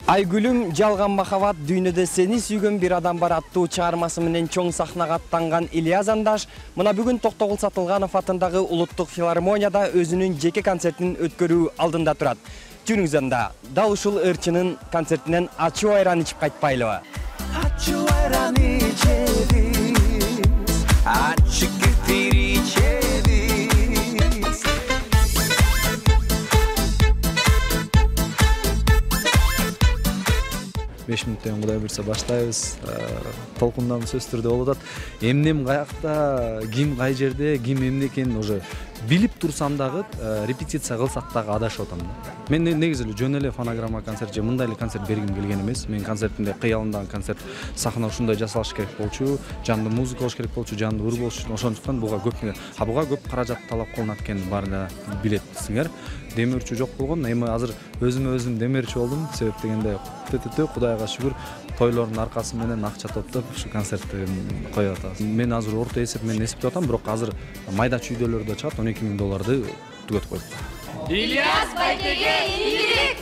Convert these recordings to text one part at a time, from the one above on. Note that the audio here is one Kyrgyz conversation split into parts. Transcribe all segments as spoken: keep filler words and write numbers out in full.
Айгүлүм жалган махабат дүйнөдө сени сүйгөн бир адам бар аттуу чыгармасы менен чоң сахнага аттанган Ильяс Андаш мына бүгүн Токтогул Сатылганов атындагы Улуттук филармонияда өзүнүн жеке концертин өткөрүү алдында турат. Жүрүңүз анда, дал ушул ырчынын концертинен ачуу айран ичип кайтпайлыбы? Ачуу айран ичебиз, ачык кефир ичебиз. беш мүнөттөн Кудай буйрса баштайбыз. Толкундамыз сөз түрдө болуп атат. Эмнем каякта, ким кай жерде, ким эмне экенин уже билип турсам дагы репетиция кылсак дагы адашып атам. Мен негизи эле жөн эле фонограмма концерт же мындай эле концерт бергим келген эмес. Мен концертимде кыялымдагы концерт сахна ушундай жасалыш керек болчу, жанды музыка болуш керек болчу, жанды ыр болуш. Ошондуктан буга көп а буга көп каражат талап кылынат экенин баарына билетсиңер. Демирчү жок болгон, эми азыр өзүмө өзүм демирчү болдум. Себеп дегенде төтөтө Кудайга шүгүр тойлордун аркасы менен акча топтоп ушу концертти коюп атабыз. Мен азыр орто эсеп менен эсептеп атам, бирок азыр майда чүйдөлөр да чыгат, он эки миң долларды түгөтүп койдук. Ильяс Байтеге ийгилик!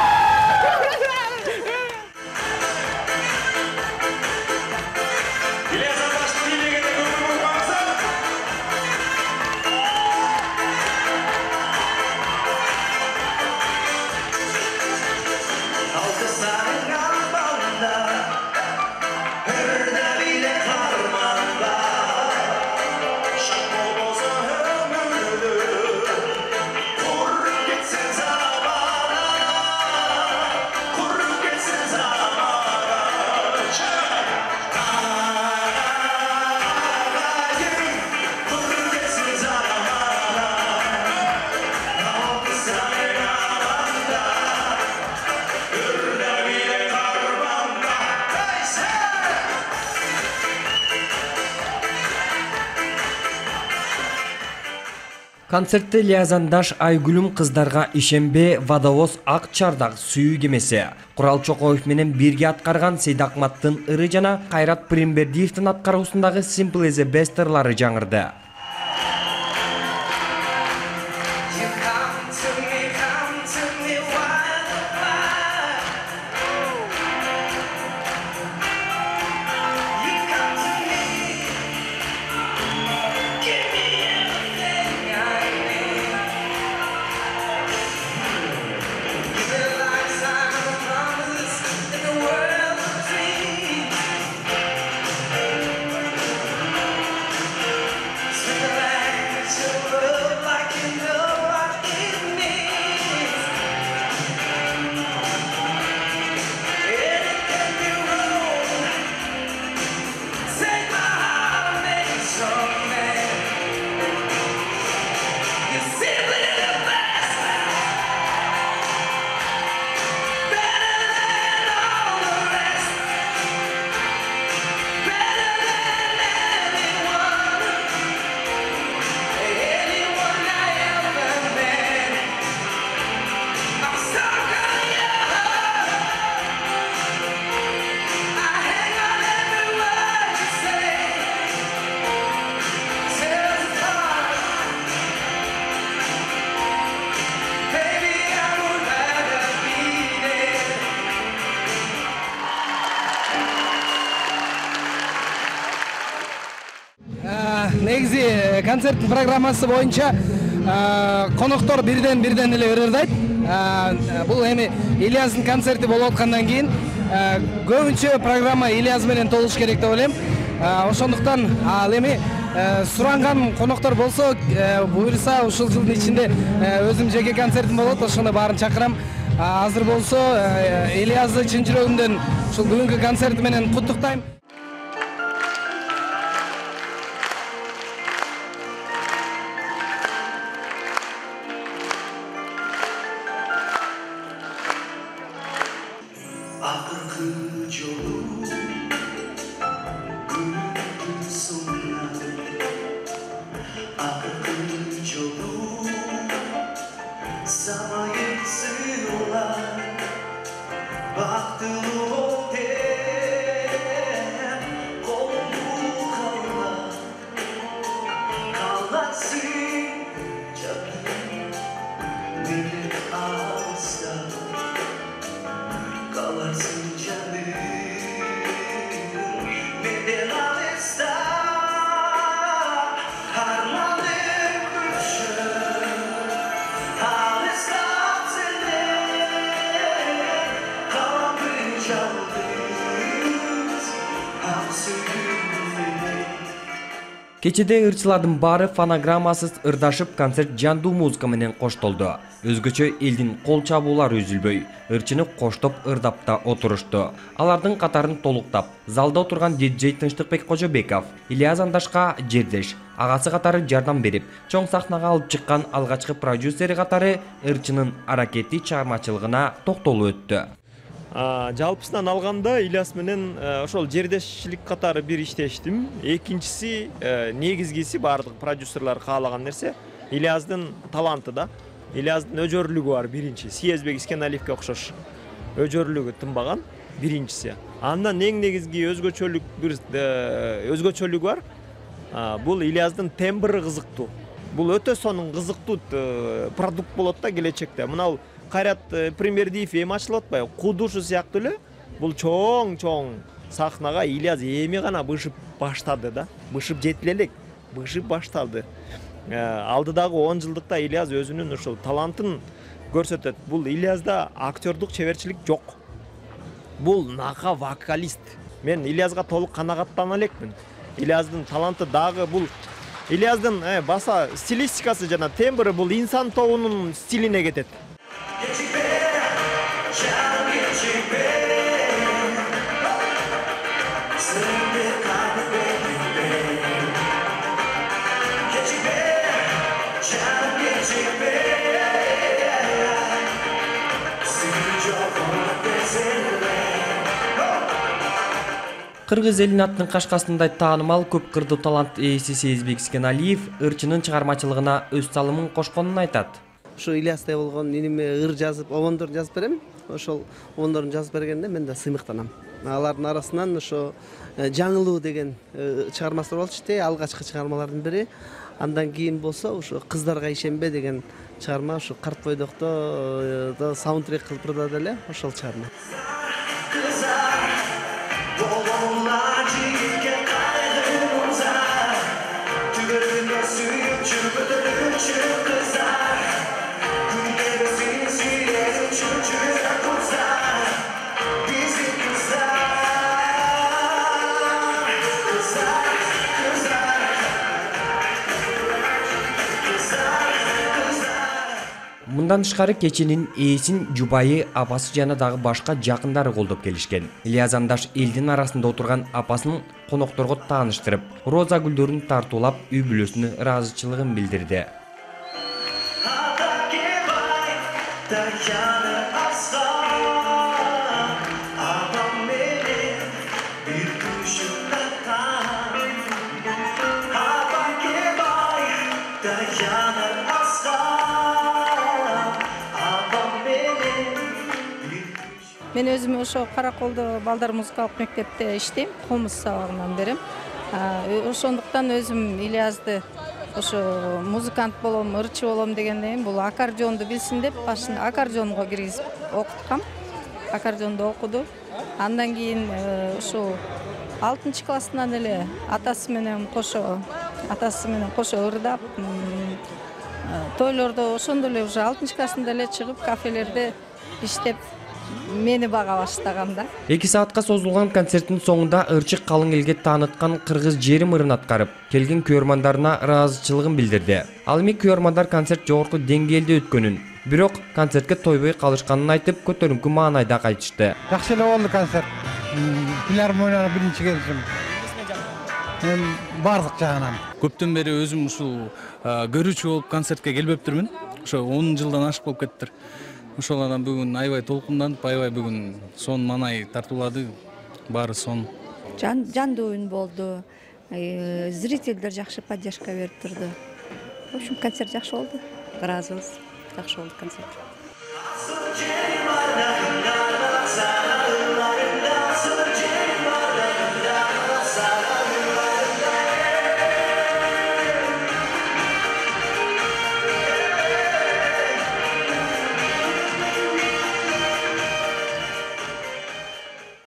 Концертте Ильяс Андаш Айгүлүм кыздарга ишенбе водовоз ак чардак сүйүү кемеси, Курал Чокоев менен бирге аткарган Сейдакматтын ыры жана Кайрат Пиримбердиевдин аткаруусундагы Simple as a Best ырлары жаңырды. Негизи концерттин программасы боюнча коноктор бирден бирден эле ырырдайт. Бул эми Ильястын концерти болуп аткандан кийин көбүнчө программа Ильяс менен толуш керек деп ойлойм. Ошондуктан ал эми суранган коноктор болсо буйрса ушул жылдын ичинде өзүм жеке концертим болот, ошондо баарын чакырам. Азыр болсо Ильясты чын жүрөгүмдөн ушул бүгүнкү концерти менен куттуктайм. Baktığım o Кечеде ырчылардын баары фонограммасыз ырдашып концерт жандуу музыка менен коштолду. Өзгөчө элдин кол чабуулары үзүлбөй, ырчыны коштоп ырдап да отурушту. Алардын катарын толуктап, залда отурган диджей Тынчтыкбек Кожобеков, Ильяз Андашка жердеш, агасы катары жардам берип, чоң сахнага алып чыккан алгачкы продюсери катары ырчынын аракети чыгармачылыгына токтолуп өттү. Жалпысынан алганда Ильяс менен ошол жердешчилик катары бир иштештим. Экинчиси негизгиси бардык продюсерлар каалаган нерсе Ильяздын таланты да. Ильяздын өжөрлүгү бар биринчи. Сиязбек Искеналиевке окшош өжөрлүгү тынбаган биринчиси. Андан эң негизги өзгөчөлүк бир өзгөчөлүгү бар. Бул Ильяздын тембры кызыктуу. Бул өтө сонун кызыктуу продукт болот да келечекте. Мына Кайрат Премьердиев эми ачылып атпайбы? Кудушу сыяктуу эле бул чоң-чоң сахнага Ильяз эми гана бышып баштады да. Бышып жетиле элек, бышып башталды. Алдыдагы он жылдыкта Ильяз өзүнүн ушул талантын көрсөтөт. Бул Ильязда актёрдук чеберчилик жок. Бул нака вокалист. Мен Ильязга толук канагаттана элекмин. Ильяздын таланты дагы бул Ильяздын баса стилистикасы жана тембры бул инсан тобунун стилине кетет. Кыргыз элинин аттын кашкасындай таанымал көп кырдуу талант ээси Сиязбек Искеналиев ырчынын чыгармачылыгына өз салымын кошконун айтат. Ошо Ильястай болгон иниме ыр жазып, обондорун жазып берем. Ошол обондорун жазып бергенде мен да сыймыктанам. Алардын арасынан ошо жаңылуу деген чыгармасы болчу те, алгачкы чыгармалардын бири. Андан кийин болсо ошо кыздарга ишенбе деген чыгарма ошо карт бойдокто саундтрек кылып ырдады эле ошол чыгарма. Мындан тышкары кеченин ээсин жубайы, апасы жана дагы башка жакындары колдоп келишкен. Ильяз Андаш элдин арасында отурган апасын конокторго тааныштырып, роза гүлдөрүн тартуулап, үй бүлөсүнө ыраазычылыгын билдирди. Мен өзүм ошо Караколдо балдар музыкалык мектепте иштейм, комуз сабагынан берем. Ошондуктан өзүм Ильязды ошо музыкант болом, ырчы болом дегенден бул аккордеонду билсин деп башында аккордеонго киргизип окуткам. Аккордеонду окуду. Андан кийин ошо алтынчы класстан эле атасы менен кошо, атасы менен кошо ырдап, тойлордо ошондо эле уже алтынчы классында эле чыгып кафелерде иштеп мени бага баштаган да. эки саатка созулган концерттин соңунда ырчы калың элге тааныткан кыргыз жерим ырын аткарып, келген көрөрмандарына ыраазычылыгын билдирди. Ал эми көрөрмандар концерт жогорку деңгээлде өткөнүн, бирок концертке тойбой калышканын айтып, көтөрүңкү маанайда кайтышты. Жакшы эле болду концерт. Филармонияга биринчи келишим. Мен бардык жагынан. Көптөн бери өзүм ушул көрүүчү болуп концертке келбептирмин. Ошо он жылдан ашык болуп кеттир. Ошолардан бүгүн аябай толкунданып, аябай бүгүн сон манай тартуулады, баары сон. Жандуу үн болду, зрительдер жакшы поддержка берип турду. В общем, концерт жакшы болду. Ыраазыбыз, жакшы болду концерт.